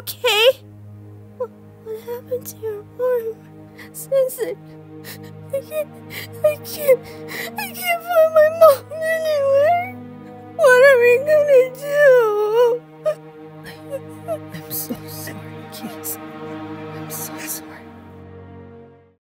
okay? What happened to your arm? Sensei, I can't find my mom anywhere. What are we gonna do?